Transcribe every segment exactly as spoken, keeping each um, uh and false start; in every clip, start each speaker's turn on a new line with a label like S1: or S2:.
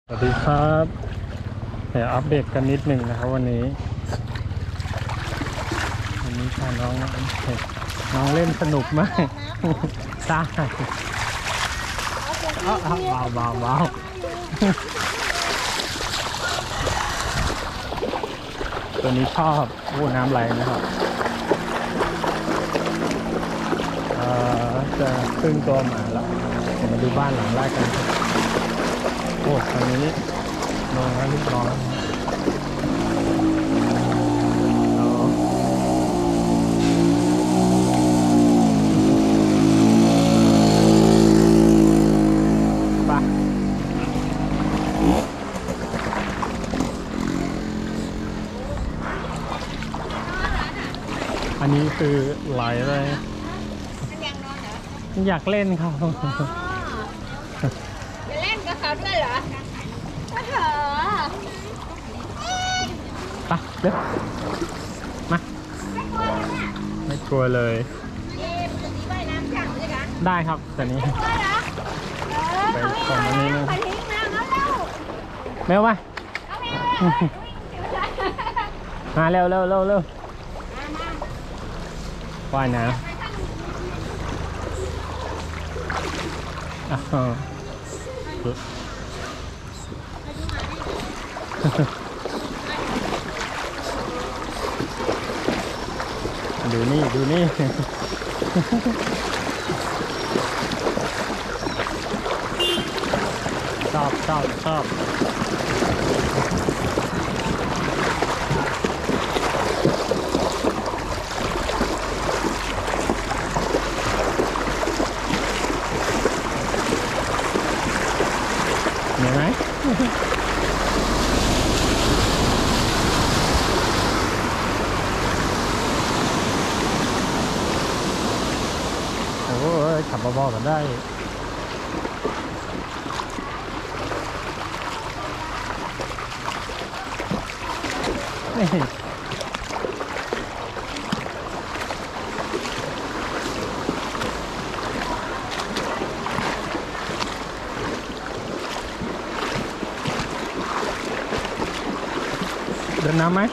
S1: สวัสดีครับเดี๋ยวอัปเดตกันนิดหนึ่งนะครับวันนี้วันนี้พาน้องน้องเล่นสนุกมากใช่เบาเบาเบาเบาตัวนี้ชอบโอ้น้ำไหลนะครับเอ่อจะขึ้นตัวหมาแล้วเดี๋ยวมาดูบ้านหลังแรกกันโอ้ตอนนี้ลงแล้วลูกน้องปะอันนี้คือไหลเลยอยากเล่นครับ
S2: จะเล่นกับเขาด้วยเหรอก็เถอะ
S1: ไปเร็วมาไม่กลัวเลยได้ครับแต่นี้ไปส่งอันนี้นะเร็วมามาเร็วเร็วเร็วเร็วว่ายน้ำดูนี่ดูนี่ชอบชอบชอบเห็นไหมโอ้ยขับเบาๆกันได้นี่เดินน้ำไหม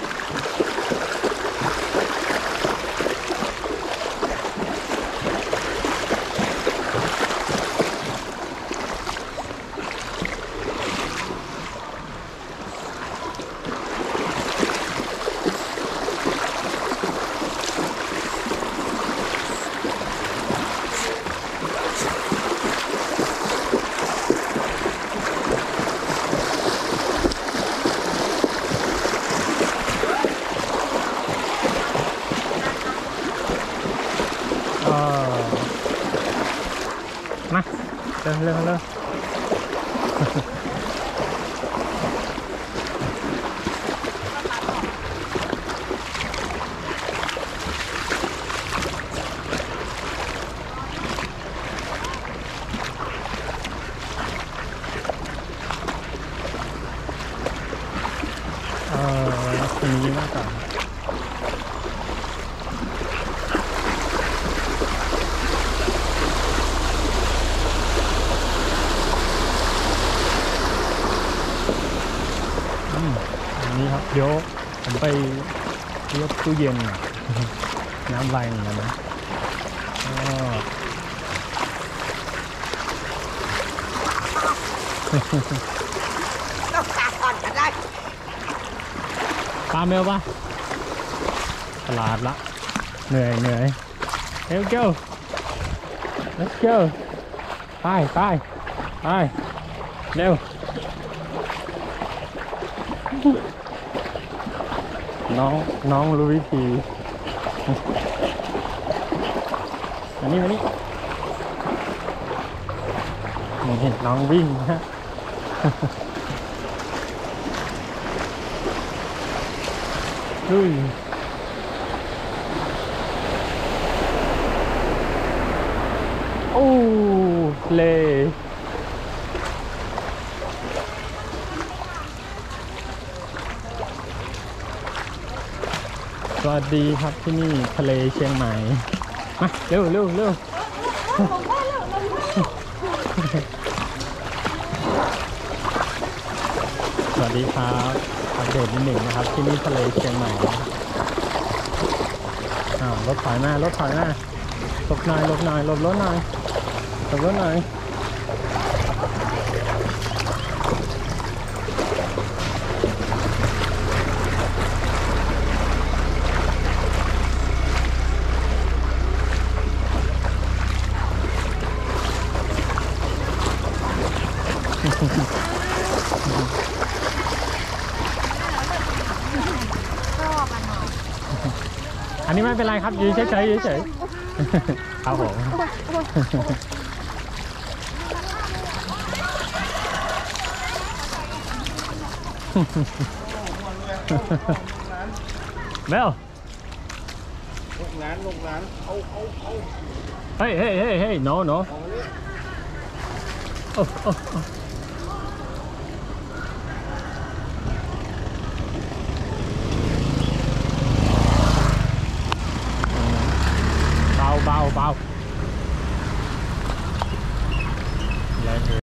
S1: มาเร็วเร็วเร็วเออทีนี้มากกว่านี่ครับเดี๋ยวผมไปยกตู้เย็นน้ำไหลเหมือนกันนะ
S2: ต้องตาก่อนก็ได้
S1: ปลาเมลปะตลาดละเหนื่อยเหนื่อย Let's go Let's go ไปไปไปเร็วน้องน้องรู้วิธีอันนี้มานี่นี่เห็นน้องวิ่งฮะเฮ้ยโอ้เลสวัสดีครับที่นี่ทะเลเชียงใหม่มาเร็วเร็วเร็ววัสดีครับอัปเดตนิดหนึ่งนะครับที่นี่ทะเลเชียงใหม่นะอ้าวรถถอยมารถถอยมาหลบหน่อยหลบหน่อยหลบรถหน่อยหลบรถหน่อยอันนี้ไม่เป็นไรครับยืนเฉยๆเฉยๆครับผมเบล
S3: ลงน้ำลงน้ำเอาเอาเอา
S1: เฮ้ยเฮ้ยเฮ้ยเฮ้ย no no โอ้โอ้โอ้เบาเบาเบา